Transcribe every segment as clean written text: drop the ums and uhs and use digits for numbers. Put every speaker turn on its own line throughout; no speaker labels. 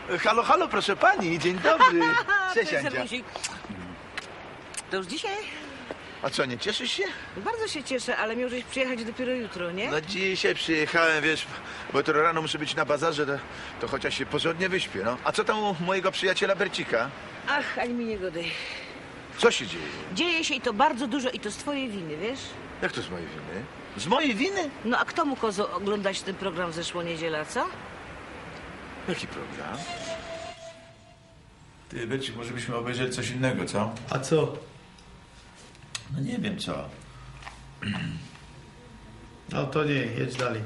Halo, halo, proszę pani, dzień dobry. Cześć,
Cześć,
Andzia.
Serwusik. To już dzisiaj?
A co, nie cieszysz się?
Bardzo się cieszę, ale miał żeś przyjechać dopiero jutro, nie?
No dzisiaj przyjechałem, wiesz, bo jutro rano muszę być na bazarze, to chociaż się porządnie wyśpię, no. A co tam u mojego przyjaciela Bercika?
Ach, ani mi nie godaj.
Co się dzieje?
Dzieje się i to bardzo dużo i to z twojej winy, wiesz?
Jak to z mojej winy? Z mojej winy?
No a kto mógł Kozo oglądać ten program w zeszłą niedzielę, co?
Jaki program? Ty, Bercik, może byśmy obejrzeli coś innego, co?
A co?
No nie wiem, co.
No to nie, jedź dalej.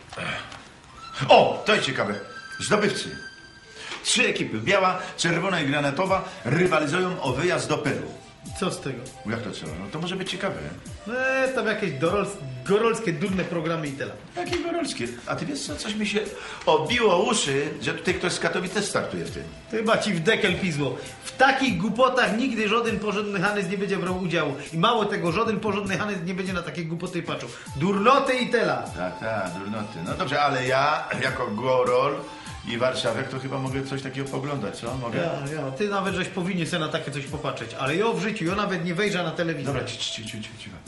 O, to jest ciekawe. Zdobywcy. 3 ekipy, biała, czerwona i granatowa, rywalizują o wyjazd do Peru.
Co z tego?
Jak to co? No to może być ciekawe.
Tam jakieś gorolskie, durne programy i tyle.
Jakie gorolskie. A ty wiesz co, coś mi się obiło uszy, że tutaj ktoś z Katowic też startuje w tym.
Chyba ci w dekel pizło. W takich głupotach nigdy żaden porządny Hanys nie będzie brał udziału. I mało tego, żaden porządny Hanys nie będzie na takie głupoty patrzył. Durnoty i tela.
Tak, durnoty. No dobrze, ale ja jako gorol i warszawiak to chyba mogę coś takiego poglądać, co? Mogę?
Ja, ty nawet żeś powinien sobie na takie coś popatrzeć. Ale ja w życiu, ja nawet nie wejrzę na telewizor.
Dobra, cicho.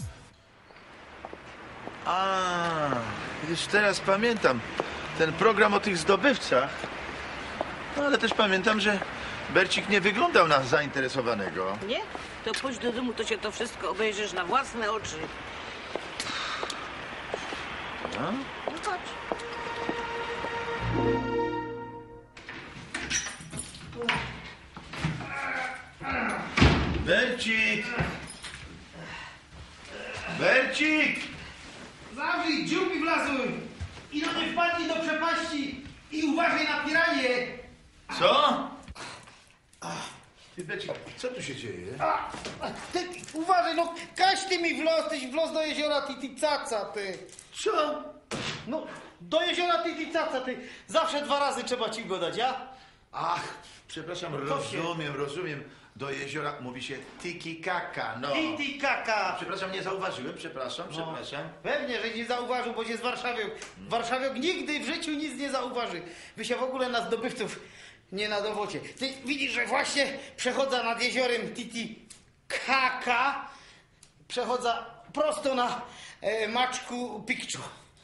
A, już teraz pamiętam ten program o tych zdobywcach. No ale też pamiętam, że Bercik nie wyglądał na zainteresowanego.
Nie? To pójdź do domu, to się to wszystko obejrzysz na własne oczy.
No?
No chodź.
Bercik! Bercik!
Zawrzyj, dziurki wlazły! I no nie wpadnij do przepaści! I uważaj na piranie!
Co? Ty, Bercik, co tu się dzieje?
Ty, uważaj, no kaś ty mi wlazł do jeziora Titicaca, ty!
Co?
No, do jeziora Titicaca, ty! Zawsze 2 razy trzeba ci go dać, ja?
Ach, przepraszam, rozumiem. Do jeziora mówi się Tiki-Kaka, no.
Titicaca!
Przepraszam, nie zauważyłem, przepraszam.
Pewnie, że nie zauważył, bo jest warszawiak. Warszawiak nigdy w życiu nic nie zauważy. Wy się w ogóle na zdobywców nie nadowocie. Ty widzisz, że właśnie przechodza nad jeziorem Titicaca, przechodza prosto na Maczku Picchu.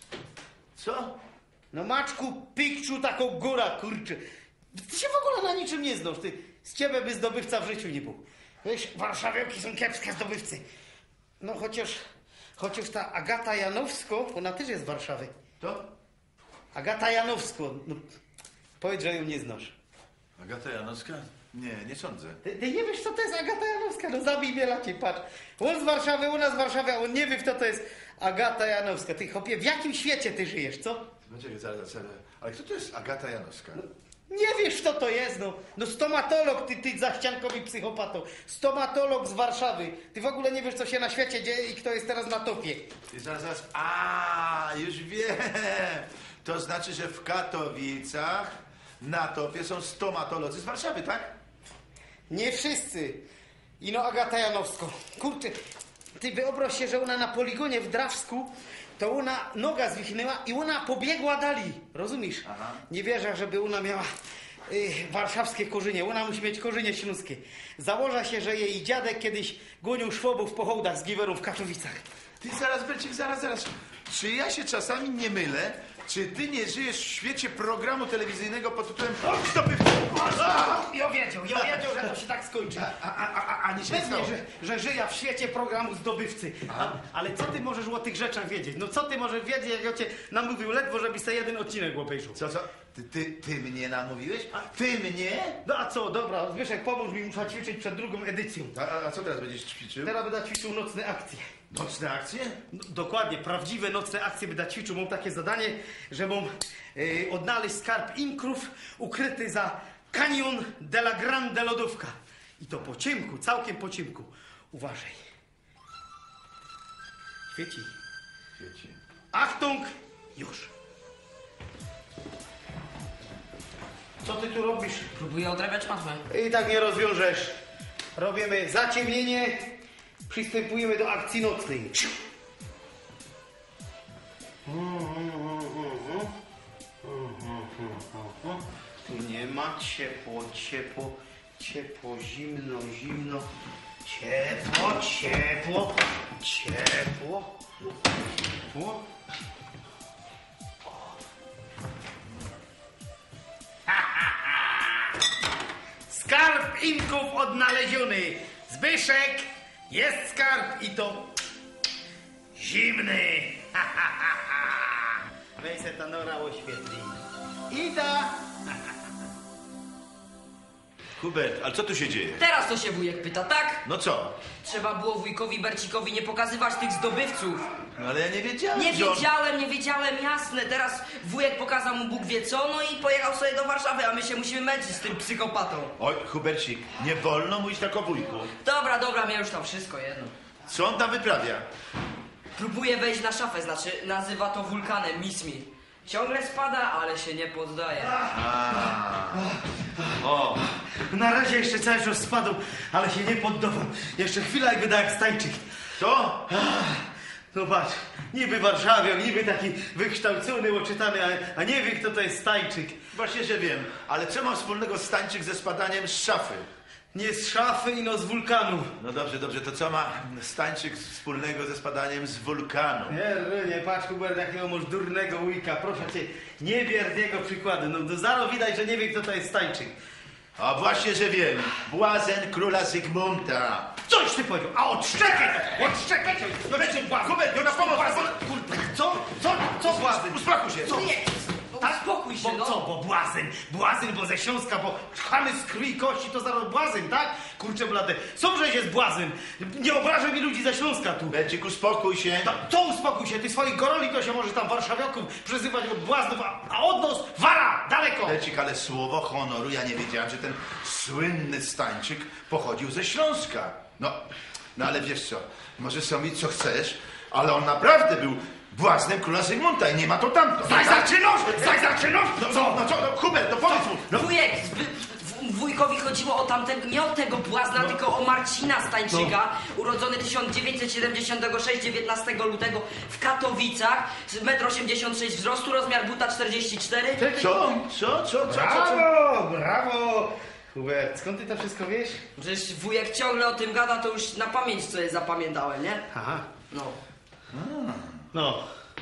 Co?
No Maczku Picchu, taką góra, kurczę. Ty się w ogóle na niczym nie znasz, ty. Z ciebie by zdobywca w życiu nie był. Wiesz, warszawiaki są kiepskie zdobywcy. No chociaż ta Agata Janowsko, ona też jest z Warszawy.
To?
Agata Janowsko, no powiedz, że ją nie znasz.
Agata Janowska? Nie sądzę.
Ty nie wiesz, co to jest Agata Janowska? No zabij mnie lacie, patrz. On z Warszawy, u nas z Warszawy, a on nie wie, kto to jest Agata Janowska. Ty chłopie, w jakim świecie ty żyjesz, co?
Poczekaj, zaraz. Ale kto to jest Agata Janowska?
Nie wiesz, kto to jest, no. No stomatolog, ty zachciankowy psychopato. Stomatolog z Warszawy. Ty w ogóle nie wiesz, co się na świecie dzieje i kto jest teraz na topie.
Ty zaraz. Już wiem. To znaczy, że w Katowicach na topie są stomatolodzy z Warszawy, tak?
Nie wszyscy. Ino Agata Janowsko. Kurczę, ty wyobraź się, że ona na poligonie w Drawsku, to ona noga zwichnęła i ona pobiegła dalej. Rozumiesz?
Aha.
Nie wierzę, żeby ona miała warszawskie korzenie. Ona musi mieć korzenie śląskie. Założa się, że jej dziadek kiedyś gonił szwobów po hołdach z giwerów w Katowicach.
Ty zaraz, Bercik, zaraz. Czy ja się czasami nie mylę? Czy ty nie żyjesz w świecie programu telewizyjnego pod tytułem Zdobywcy?
Ja wiedział, że to się tak skończy.
A nie się
Pewnie,
stało.
że żyję w świecie programu Zdobywcy. Ale co ty możesz o tych rzeczach wiedzieć? No co ty możesz wiedzieć, jak ja cię namówił ledwo, żebyś sobie jeden odcinek obejrzał?
Co? Ty mnie namówiłeś? Ty mnie?
No a co, dobra, Zbyszek, pomóż mi, muszę ćwiczyć przed drugą edycją.
A co teraz będziesz ćwiczył?
Teraz będę ćwiczył nocne akcje.
Nocne akcje?
No, dokładnie, prawdziwe nocne akcje będę ćwiczył. Mam takie zadanie, że mam odnaleźć skarb inkrów ukryty za Canyon de la Grande Lodówka. I to po ciemku, całkiem po ciemku. Uważaj. Świeci. Achtung, już. Co ty tu robisz?
Próbuję odrabiać matmę.
I tak nie rozwiążesz. Robimy zaciemnienie, przystępujemy do akcji nocnej. Tu nie ma ma ciepło, ciepło, ciepło, zimno, zimno, ciepło, ciepło, ciepło, ciepło. Skarb Inków odnaleziony. Zbyszek, jest skarb i to zimny. Weź se ta nora oświetli. Ida.
Hubert, ale co tu się dzieje?
Teraz to się wujek pyta, tak?
No co?
Trzeba było wujkowi Bercikowi nie pokazywać tych zdobywców.
No ale ja nie wiedziałem,
Nie
że on...
wiedziałem, jasne. Teraz wujek pokazał mu Bóg wie co, no i pojechał sobie do Warszawy, a my się musimy męczyć z tym psychopatą.
Oj, Hubercik, nie wolno mówić tak o wujku.
Dobra, mnie już tam wszystko jedno.
Co on tam wyprawia?
Próbuje wejść na szafę, znaczy nazywa to wulkanem, Miss Me. Ciągle spada, ale się nie poddaje.
O,
Na razie jeszcze cały czas spadł, ale się nie poddawam. Jeszcze chwila i wyda jak stajczyk.
to?
No patrz, niby warszawiak, niby taki wykształcony, oczytany, a nie wie kto to jest stajczyk.
Właśnie, że wiem, ale co ma wspólnego stańczyk ze spadaniem z szafy?
Nie z szafy, ino z wulkanu.
No dobrze, to co ma stańczyk wspólnego ze spadaniem z wulkanu?
Nie, patrz Hubert, jakiego masz durnego wujka. Proszę cię, nie bierz jego przykładu. No zaro widać, że nie wie kto to jest stajczyk.
A właśnie, że wiem, błazen króla Zygmunta.
Coś ty powiedział, a odszczekaj cię!
No będzie błazen, Hubert, no na pomoc,
Kurde, co błazen?
Uspokój się.
Co?
Tak, spokój się,
Bo
no.
co, bo błazen, bo ze Śląska, bo chamy z krwi i kości to zaraz błazen, tak? Kurczę blade, że jest błazen. Nie obrażaj mi ludzi ze Śląska tu.
Bercik, uspokój się.
To uspokój się, ty swoich goroli to się może tam warszawiaków przezywać od błaznów, a od nas wara, daleko.
Bercik, ale słowo honoru, ja nie wiedziałem, że ten słynny stańczyk pochodził ze Śląska. No ale wiesz co, możesz sobie mówić co chcesz, ale on naprawdę był błaznem króla Zygmunta i nie ma to tamto.
Zaś zaczynasz!
No co, Hubert, no powiedz mu. No,
Wujek, wujkowi chodziło o tamtego, nie o tego błazna, tylko o Marcina Stańczyka, urodzony 1976, 19 lutego w Katowicach, 1,86 m wzrostu, rozmiar buta 44.
Co?
Brawo! Hubert, skąd ty to wszystko wiesz?
Przecież wujek ciągle o tym gada, to już na pamięć sobie zapamiętałem, nie?
Aha.
No.
No.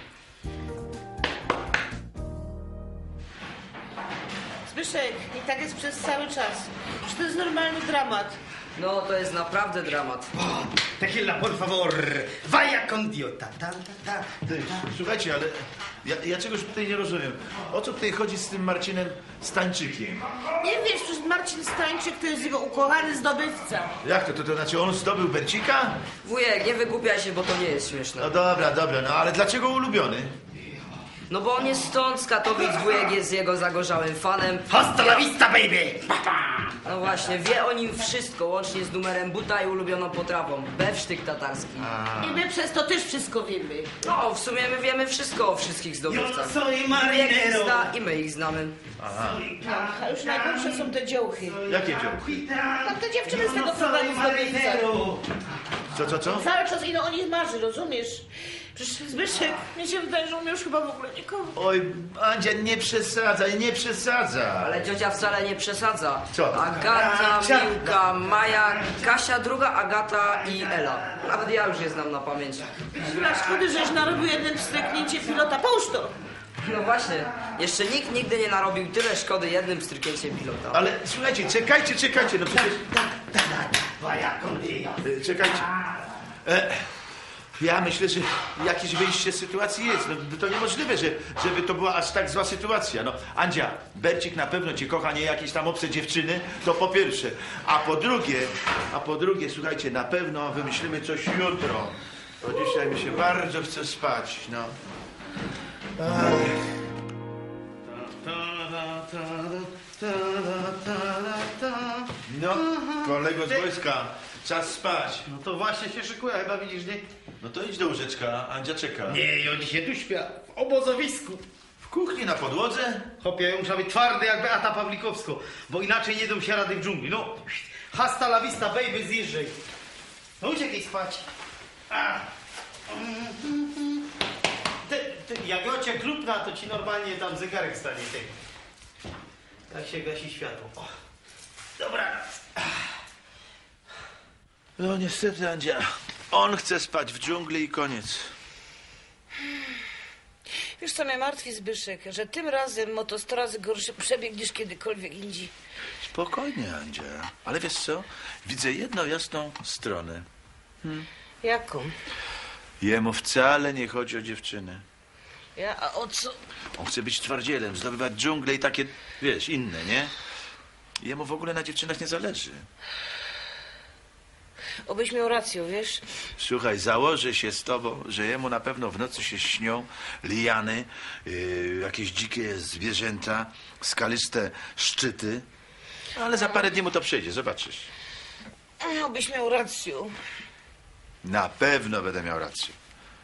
Zbyszek, i tak jest przez cały czas. Przecież to jest normalny dramat.
No, to jest naprawdę dramat.
Tequila, por favor. Vaya con Dio.
Słuchajcie, ale ja czegoś tutaj nie rozumiem. O co tutaj chodzi z tym Marcinem Stańczykiem?
Nie wiesz, przecież Marcin Stańczyk to jest jego ukochany zdobywca.
Jak to znaczy on zdobył Bercika?
Wujek, nie wygłupiaj się, bo to nie jest śmieszne.
No dobra, no ale dlaczego ulubiony?
No bo on jest stąd, z Katowic, wujek jest jego zagorzałym fanem.
Hasta la vista, baby!
No właśnie, wie o nim wszystko, łącznie z numerem buta i ulubioną potrawą. Bewsztyk tatarski.
I my przez to też wszystko wiemy.
No, w sumie my wiemy wszystko o wszystkich
Yo
zdobywcach.
soy
Wujek ich
marinero.
zna i my ich znamy.
A już najgorsze są te dziołchy.
Jakie działki?
Tam te dziewczyny z tego programu zdobywca.
Co?
Cały czas ino o nich marzy, rozumiesz? Przecież Zbyszek, mnie się wydaje, że on już chyba w ogóle nikogo.
Oj, Andzia, nie przesadzaj.
Ale ciocia wcale nie przesadza.
Co?
Agata, Miłka, Maja, Kasia, druga Agata i Ela. Nawet ja już je znam na pamięć.
Chyba szkody, żeś narobił jednym wstryknięcie pilota. Połóż to!
No właśnie, jeszcze nikt nigdy nie narobił tyle szkody jednym pstryknięciem pilota.
Ale słuchajcie, czekajcie, no przecież...
Vaya con Dio.
Czekajcie. Ja myślę, że jakieś wyjście z sytuacji jest. No, to niemożliwe, żeby to była aż tak zła sytuacja. No, Andzia, Bercik na pewno cię kocha, nie jakieś tam obce dziewczyny, to po pierwsze. A po drugie, słuchajcie, na pewno wymyślimy coś jutro. Bo dzisiaj mi się bardzo chce spać, no. No, kolego z wojska, czas spać.
No to właśnie się szykuje, chyba widzisz, nie?
No to idź do łóżeczka, Andzia czeka.
Nie, oni się tu śpia. W obozowisku.
W kuchni, na podłodze?
Hopie, ja muszę być twardy jak Beata Pawlikowsko, bo inaczej nie dam się rady w dżungli. No, hasta la vista, baby, zjeżdżaj. No uciekaj spać. Jak ocię klupna, to ci normalnie tam zegarek stanie. Ty. Jak się gasi światło. O. Dobranoc.
No niestety, Andzia, on chce spać w dżungli i koniec.
Wiesz, co mnie martwi, Zbyszek, że tym razem moto 100 razy gorszy przebieg niż kiedykolwiek indziej.
Spokojnie, Andzia. Ale wiesz co? Widzę jedną jasną stronę.
Jaką?
Jemu wcale nie chodzi o dziewczynę.
A o co?
On chce być twardzielem, zdobywać dżunglę i takie, wiesz, inne, nie? Jemu w ogóle na dziewczynach nie zależy.
Obyś miał rację, wiesz?
Słuchaj, założę się z tobą, że jemu na pewno w nocy się śnią liany, jakieś dzikie zwierzęta, skaliste szczyty. Ale za parę dni mu to przejdzie, zobaczysz.
Obyś miał rację.
Na pewno będę miał rację.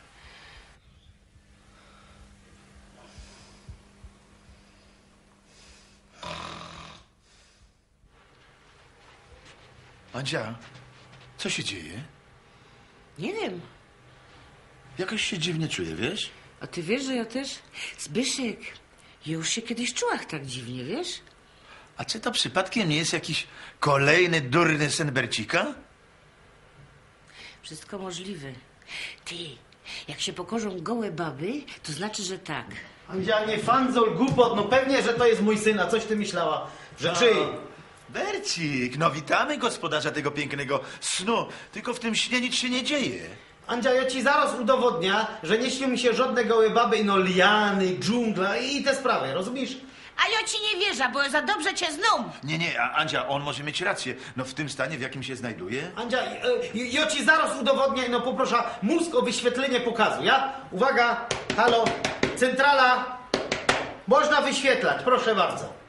Andzia, co się dzieje?
Nie wiem.
Jakoś się dziwnie czuję, wiesz?
A ty wiesz, że ja też? Zbyszek, ja już się kiedyś czułam tak dziwnie, wiesz?
A czy to przypadkiem nie jest jakiś kolejny durny sen Bercika?
Wszystko możliwe. Ty, jak się pokorzą gołe baby, to znaczy, że tak.
Andzia, nie fanzol, głupot, no pewnie, że to jest mój syn, a coś ty myślała? Że czyj?
Bercik, no witamy gospodarza tego pięknego snu. Tylko w tym śnie nic się nie dzieje.
Andzia, ja ci zaraz udowodnię, że nie śnią mi się żadne gołe baby, no liany, dżungla i te sprawy, rozumiesz?
A ja ci nie wierzę, bo za dobrze cię znam.
Nie, Andzia, on może mieć rację. No w tym stanie, w jakim się znajduje.
Andzia, ja ci zaraz udowodnię, no poproszę mózg o wyświetlenie pokazu, ja? Uwaga, halo, centrala, można wyświetlać, proszę bardzo.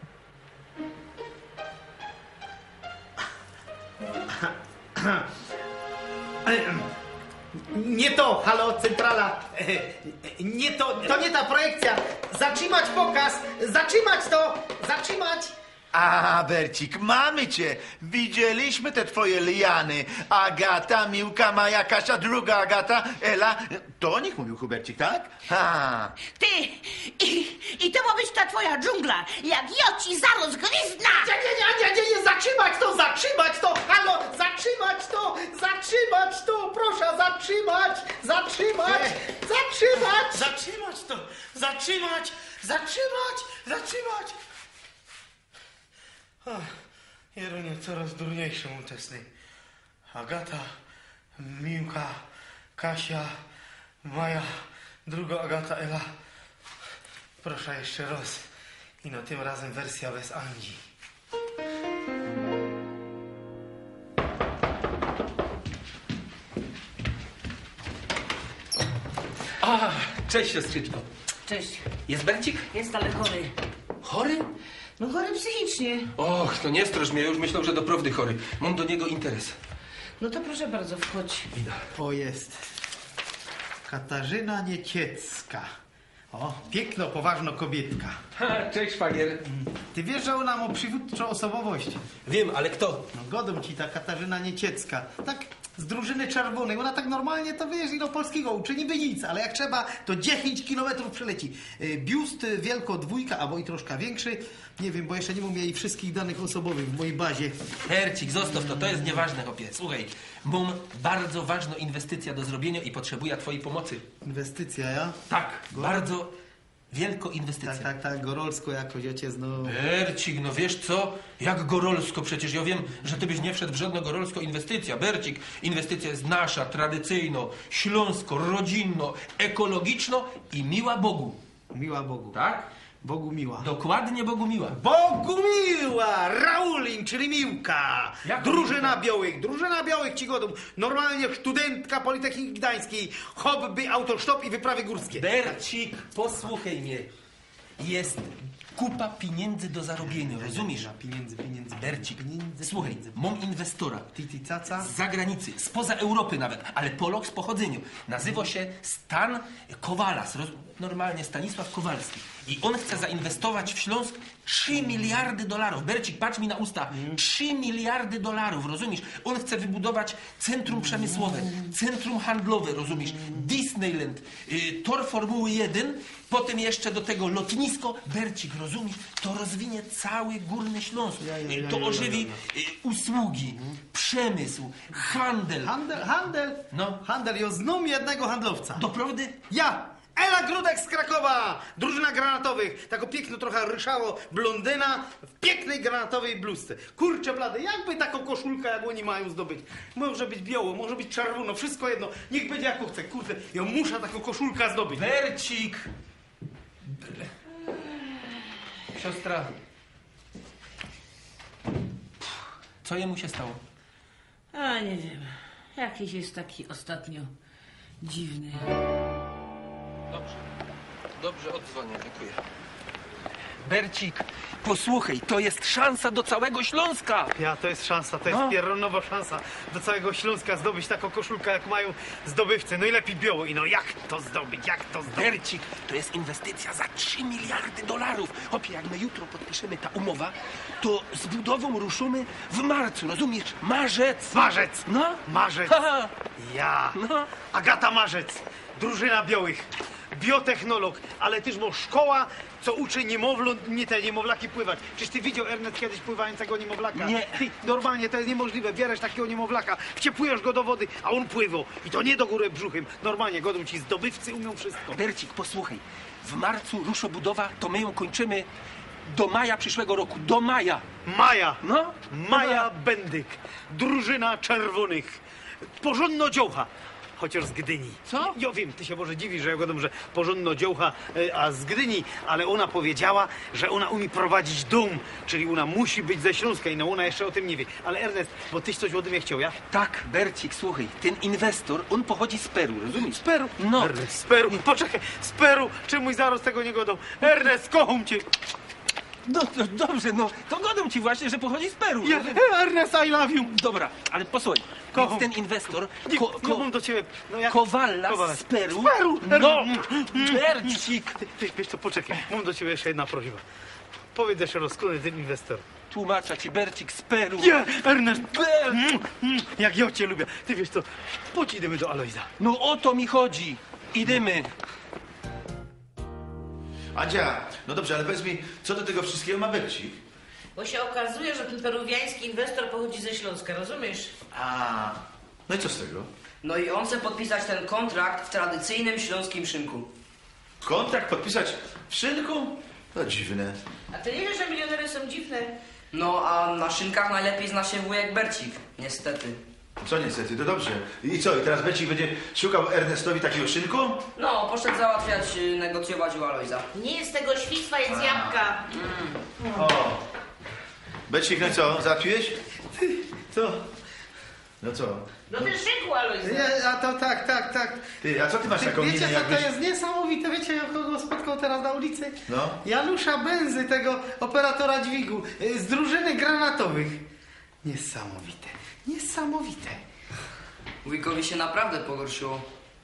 Nie to, halo, centrala, nie to nie ta projekcja, zatrzymać pokaz, zatrzymać.
A, Bercik, mamy cię. Widzieliśmy te twoje liany. Agata, Miłka, Maja, Kasia, druga Agata, Ela. To o nich mówił Hubercik, tak? Ha.
Ty, i to ma być ta twoja dżungla, jak ja ci zaraz gryzna.
Nie, zatrzymać to, halo, zatrzymać to, proszę, zatrzymać. Jerunie, coraz durniejsze mu te sny. Agata, Miłka, Kasia, Maja, druga Agata, Ela. Proszę jeszcze raz. I no tym razem wersja bez Andzi.
A, cześć siostrzyczko.
Cześć,
Jest Bercik?
jest ale chory.
Chory?
No chory psychicznie.
Och, to nie strasz mnie, już myślał, że doprawdy chory. Mam do niego interes.
No to proszę bardzo, wchodź.
O, jest. Katarzyna Nieciecka. O, piękno, poważno kobietka.
Ha, cześć szwagier.
Ty wiesz, że ona ma przywódczą osobowość?
Wiem, ale kto?
No godą ci ta Katarzyna Nieciecka. Tak z drużyny czerwonej. Ona tak normalnie to wiesz, ino polskiego uczy niby nic, ale jak trzeba, to 10 kilometrów przeleci. Biust wielko dwójka, albo i troszkę większy. Nie wiem, bo jeszcze nie mam jej wszystkich danych osobowych w mojej bazie.
Bercik, zostaw to, to jest nieważne, chłopie. Słuchaj, mam bardzo ważną inwestycję do zrobienia i potrzebuję twojej pomocy.
Inwestycja, ja?
Tak, bardzo wielką inwestycję.
Tak, gorolsko jakoś ojciec, no.
Bercik, no wiesz co? Jak gorolsko przecież. Ja wiem, że ty byś nie wszedł w żadną gorolską inwestycję. Bercik, inwestycja jest nasza, tradycyjno, śląsko, rodzinno, ekologiczno i miła Bogu.
Miła Bogu.
Tak?
Bogu miła.
Dokładnie Bogu miła.
Bogu miła! Raulin, czyli Miłka!
Jak
Drużyna białych ci godą. Normalnie studentka Politechniki Gdańskiej. Hobby, autostop i wyprawy górskie.
Bercik, posłuchaj mnie. Jest kupa pieniędzy do zarobienia, rozumiesz?
Pieniędzy.
Bercik,
Pieniędzy,
słuchaj,
pieniędzy.
mam inwestora.
Titi caca.
Z zagranicy, spoza Europy nawet, ale Polok z pochodzenia. Nazywa się Stan Kowalas, normalnie Stanisław Kowalski. I on chce zainwestować w Śląsk 3 miliardy dolarów. Bercik, patrz mi na usta. 3 miliardy dolarów, rozumiesz? On chce wybudować centrum przemysłowe, centrum handlowe, rozumiesz? Disneyland, tor Formuły 1, potem jeszcze do tego lotnisko. Bercik, rozumiesz? rozumiesz? To rozwinie cały Górny Śląsk. To ożywi usługi, przemysł, handel.
Handel?
No.
Handel, ja znam jednego handlowca.
Doprawdy?
Ja! Ela Grudek z Krakowa! Drużyna granatowych. Tako piękno trochę ryszało blondyna w pięknej granatowej bluzce. Kurczę blady, jakby taką koszulkę, jak oni mają zdobyć? Może być biało, może być czerwono, wszystko jedno. Niech będzie jak chce. Kurde, ja muszę taką koszulkę zdobyć.
Bercik! Siostra. Co jemu się stało?
A nie wiem. Jakiś jest taki ostatnio dziwny.
Dobrze, odzwonię, dziękuję. Bercik, posłuchaj, to jest szansa do całego Śląska!
Ja, to jest szansa, to jest pieronowa szansa do całego Śląska zdobyć taką koszulkę, jak mają zdobywcy. No i lepiej biało. I no jak to zdobyć, jak to zdobyć?
Bercik, to jest inwestycja za 3 miliardy dolarów. Hopie, jak my jutro podpiszemy ta umowa, to z budową ruszymy w marcu, rozumiesz? Marzec!
Marzec!
No?
Marzec!
Haha.
Ja!
No.
Agata Marzec! Drużyna białych! Biotechnolog, ale też bo szkoła, co uczy niemowlaki pływać. Czyż ty widział, Ernest, kiedyś pływającego niemowlaka?
Nie.
Ty, normalnie to jest niemożliwe. Bierzesz takiego niemowlaka, wciepujesz go do wody, a on pływał. I to nie do góry brzuchem. Normalnie, godą ci zdobywcy umią wszystko.
Bercik, posłuchaj, w marcu rusza budowa, to my ją kończymy do maja przyszłego roku. Do maja!
Maja!
No?
Maja Bendyk, drużyna czerwonych. Porządno dziołcha. Chociaż z Gdyni.
Co?
Ja wiem, ty się może dziwisz, że ja gadam, że porządno dziołcha, a z Gdyni, ale ona powiedziała, że ona umie prowadzić dom, czyli ona musi być ze Śląska i no ona jeszcze o tym nie wie. Ale Ernest, bo tyś coś o tym nie chciał, ja?
Tak, Bercik, słuchaj, ten inwestor, on pochodzi z Peru, rozumiesz?
Z Peru?
No.
Ernest, z Peru, poczekaj, z Peru, czemuś zaraz tego nie godał. Ernest, kocham cię.
No, dobrze, no, to godą ci właśnie, że pochodzi z Peru.
Ja, Ernest, I love you.
Dobra, ale posłuchaj,
Kocham.
więc ten inwestor,
Ja mam do ciebie, no ja...
Kowallas z Peru.
Z Peru!
No, Bercik.
Ty, wiesz co, poczekaj, mam do ciebie jeszcze jedna prośba. Powiedz jeszcze rozkłony ten inwestor.
Tłumacza ci, Bercik z Peru.
Nie, Ernest! Jak ja cię lubię. Ty wiesz co, chodź idziemy do Alojza.
No o to mi chodzi. Idziemy.
Andzia, no dobrze, ale powiedz mi, co do tego wszystkiego ma Bercik?
Bo się okazuje, że ten peruwiański inwestor pochodzi ze Śląska, rozumiesz?
A, no i co z tego?
No i on chce podpisać ten kontrakt w tradycyjnym śląskim szynku.
Kontrakt podpisać w szynku? To dziwne.
A ty nie wiesz, że milionery są dziwne?
No a na szynkach najlepiej zna się wujek Bercik, niestety.
Co niestety, to dobrze. I co, i teraz Bercik będzie szukał Ernestowi takiego szynku?
No, poszedł załatwiać, negocjować u Alojza.
Nie jest tego świństwa, jest jabłka.
O. Bercik, no i co, załatwiłeś?
Co?
No co?
No ten szynku, Alojza.
A to tak.
Ty, a co ty masz taką minę,
Wiecie co,
jakbyś...
to jest niesamowite. Wiecie, jak kogo spotkał teraz na ulicy?
No.
Janusza Benzy, tego operatora dźwigu z drużyny granatowych. Niesamowite.
Wujkowi się naprawdę pogorszyło.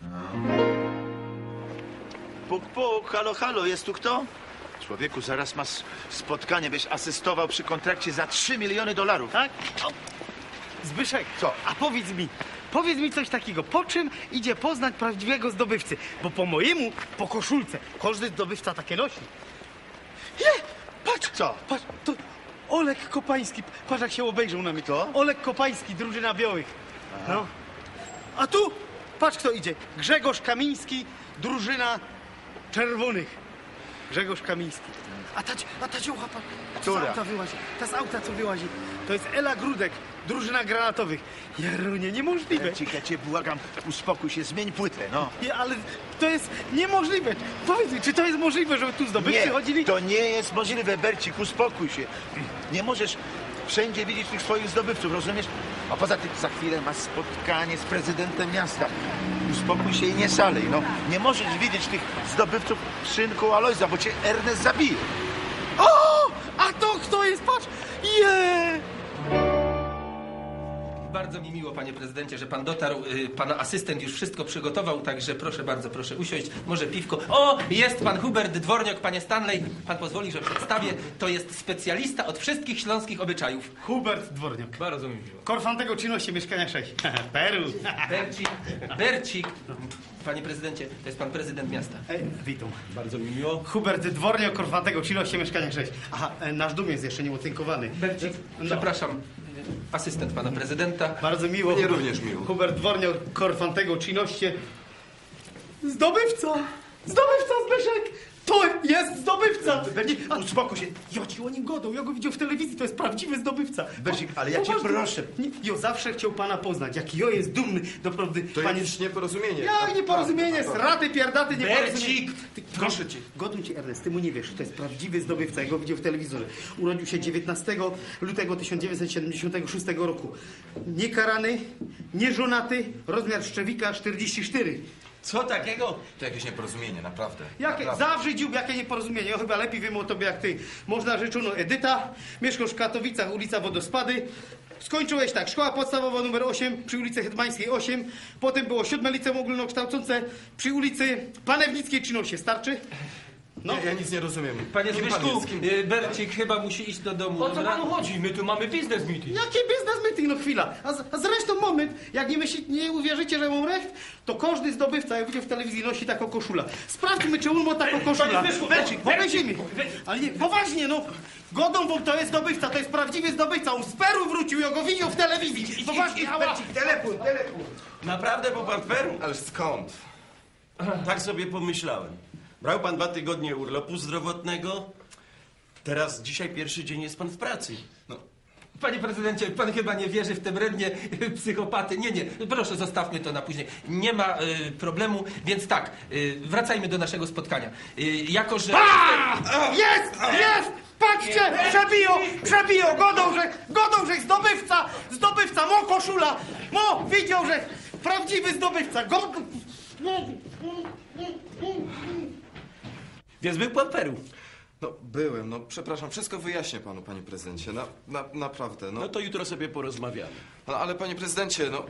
Puk, puk, halo, halo, jest tu kto? Człowieku, zaraz masz spotkanie, byś asystował przy kontrakcie za 3 miliony dolarów.
Tak? O. Zbyszek,
Co?
a powiedz mi coś takiego. Po czym idzie poznać prawdziwego zdobywcy? Bo po mojemu, po koszulce, każdy zdobywca takie nosi. Patrz!
Co?
Patrz, to Olek Kopański. Patrz, jak się obejrzał na mnie.
Kto?
Olek Kopański, drużyna białych. No. A tu, patrz kto idzie. Grzegorz Kamiński, drużyna czerwonych. Grzegorz Kamiński. A ta dziołcha, patrz.
Która?
Z auta wyłazi. Ta z auta, co wyłazi. To jest Ela Grudek, drużyna granatowych. Jarunie, niemożliwe.
Bercik, ja cię błagam, uspokój się, zmień płytę, no.
Nie, ale to jest niemożliwe. Powiedz mi, czy to jest możliwe, żeby tu zdobywcy chodzili?
to nie jest możliwe, Bercik, uspokój się. Nie możesz wszędzie widzieć tych swoich zdobywców, rozumiesz? A poza tym za chwilę masz spotkanie z prezydentem miasta. Uspokój się i nie szalej, no. Nie możesz widzieć tych zdobywców w szynku Alojza, bo cię Ernest zabije.
O! A to kto jest? Patrz!
Bardzo mi miło, panie prezydencie, że pan dotarł. Pana asystent już wszystko przygotował, także proszę bardzo, proszę usiąść. Może piwko. O, jest pan Hubert Dworniok, panie Stanley. Pan pozwoli, że przedstawię. To jest specjalista od wszystkich śląskich obyczajów.
Hubert Dworniak.
Bardzo mi miło.
Korfantego czynności mieszkania 6. Peru.
Bercik, Panie prezydencie, to jest pan prezydent miasta.
Witam.
Bardzo mi miło.
Hubert Dworniak, Korfantego, Ciloście, mieszkanie 6. Aha, nasz dom jest jeszcze nieotynkowany.
Bercik, przepraszam, asystent pana prezydenta.
Bardzo miło.
Mnie również miło.
Hubert Dworniak, Korfantego, Ciloście. Zdobywca! Zdobywca, Zbyszek! To jest zdobywca! Uspokój się. Ja ci o nim godał, ja go widział w telewizji, to jest prawdziwy zdobywca.
Bercik, ale ja cię
Poważnie.
proszę.
Nie, ja zawsze chciał pana poznać, jaki ja jest dumny, doprawdy.
To
Panie...
jakieś nieporozumienie.
Ja nieporozumienie, sraty, pierdaty, nieporozumienie.
Bercik!
Proszę cię. Gotuj cię, Ernest, ty mu nie wiesz, to jest prawdziwy zdobywca, ja go widział w telewizorze. Urodził się 19 lutego 1976 roku. Niekarany, nieżonaty, rozmiar szczewika 44.
Co takiego?
To jakieś nieporozumienie, naprawdę.
Jakie?
Naprawdę.
Zawsze dziób, jakie nieporozumienie. Ja chyba lepiej wiem o tobie jak ty. Można rzeczono Edyta, mieszkasz w Katowicach, ulica Wodospady. Skończyłeś tak, szkoła podstawowa numer 8 przy ulicy Hetmańskiej 8. Potem było 7 liceum ogólnokształcące przy ulicy Panewnickiej 13. Starczy? No.
Ja nic nie rozumiem.
Panie
Kim pan
Zbyszku,
jest? Kim-
Bercik chyba musi iść do domu.
O co
dobra?
panu chodzi? My tu mamy biznes meeting.
Jaki biznes meeting? No chwila. A zresztą moment, jak nie uwierzycie, że mam recht, to każdy zdobywca, jak widział w telewizji, nosi taką koszulę. Sprawdźmy, czy on ma taką koszulę.
Panie Zbyszku,
Powiedzmy. Ale nie, poważnie, no. Godą wam to jest zdobywca, to jest prawdziwy zdobywca. On z Peru wrócił, ja go widział w telewizji. Poważnie, ała.
Telefon.
Naprawdę był pan w Peru?
Ale skąd?
Tak sobie pomyślałem. Brał pan 2 tygodnie urlopu zdrowotnego. Teraz, dzisiaj pierwszy dzień jest pan w pracy.
Panie prezydencie, pan chyba nie wierzy w te brednie psychopaty. Nie, proszę, zostawmy to na później. Nie ma problemu, więc tak, wracajmy do naszego spotkania. Jako, że...
Jest! Jest! Patrzcie! Przebiją! Godą, że zdobywca, mo koszula! Mo, widział, że prawdziwy zdobywca!
Więc był pan w Peru.
No byłem, no przepraszam, wszystko wyjaśnię panu, panie prezydencie. Naprawdę, no.
No to jutro sobie porozmawiamy.
No ale panie prezydencie, no.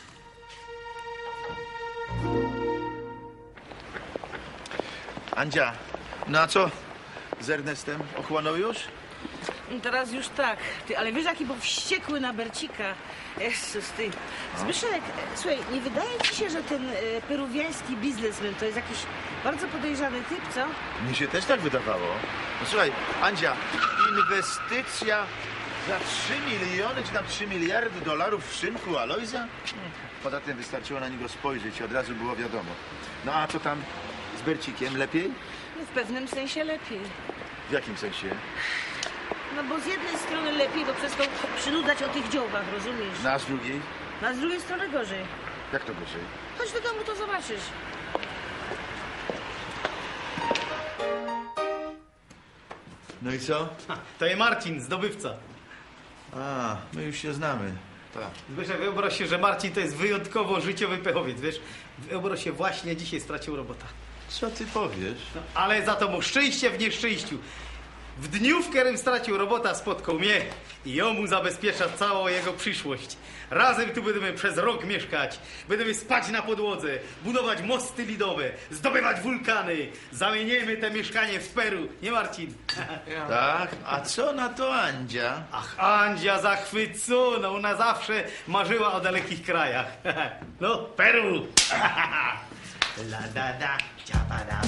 Andzia, no a co z Ernestem? Ochłonął już?
Teraz już tak. Ty, ale wiesz, jaki był wściekły na Bercika? Jezus, ty. Zbyszek, słuchaj, nie wydaje ci się, że ten peruwiański biznesmen to jest jakiś bardzo podejrzany typ, co?
Mnie się też tak wydawało. No słuchaj, Andzia, inwestycja za 3 miliony czy tam 3 miliardy dolarów w szynku Alojza? Poza tym wystarczyło na niego spojrzeć i od razu było wiadomo. No a co tam z Bercikiem? Lepiej?
No, w pewnym sensie lepiej.
W jakim sensie?
No bo z jednej strony lepiej, bo przestał przynudzać o tych dziołbach, rozumiesz?
No a z drugiej?
No a z drugiej strony gorzej.
Jak to gorzej?
Chodź do domu, to zobaczysz.
No i co?
To jest Marcin, zdobywca.
A, my już się znamy.
Tak.
Zbyszek, wyobraź się, że Marcin to jest wyjątkowo życiowy pechowiec, wiesz? Wyobraź się, właśnie dzisiaj stracił robota.
Co ty powiesz?
No, ale za to mu szczęście w nieszczęściu. W dniu, w którym stracił robota, spotkał mnie i ją mu zabezpiecza całą jego przyszłość. Razem tu będziemy przez rok mieszkać, będziemy spać na podłodze, budować mosty lidowe, zdobywać wulkany. Zamienimy te mieszkanie w Peru, nie Marcin?
Tak? A co na to Andzia?
Ach, Andzia zachwycona, ona zawsze marzyła o dalekich krajach. No, Peru! La da da, ciabada.